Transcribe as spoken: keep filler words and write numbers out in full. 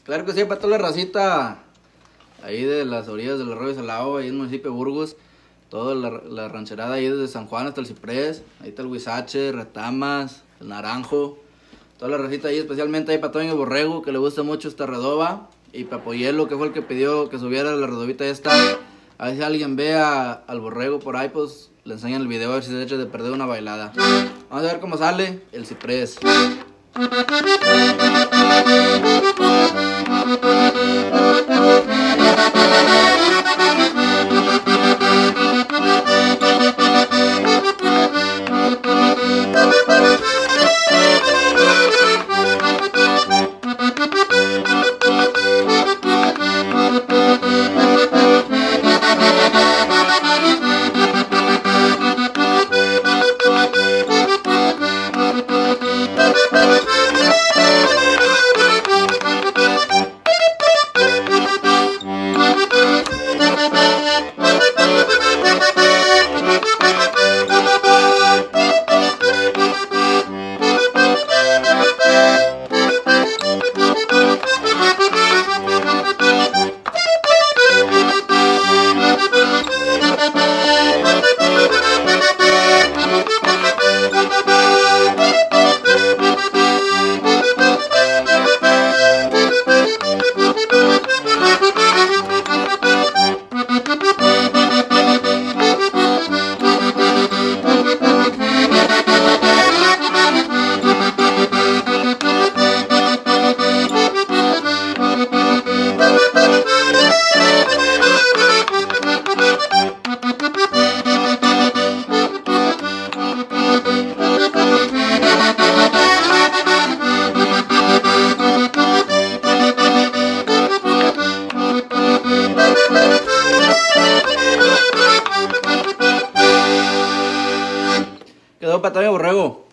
Claro que sí, para toda la racita ahí de las orillas del arroyo Salado, ahí en el municipio de Burgos. Toda la, la rancherada ahí desde San Juan hasta el Ciprés. Ahí está el Huizache, Retamas, el Naranjo. Toda la racita ahí, especialmente ahí para Toño Borrego, que le gusta mucho esta redoba. Y para Poyelo, que fue el que pidió que subiera la redobita esta. A ver si alguien ve a, al Borrego por ahí, pues le enseñan el video a ver si se echa de perder una bailada. Vamos a ver cómo sale el Ciprés. Quedó para Toño Borrego.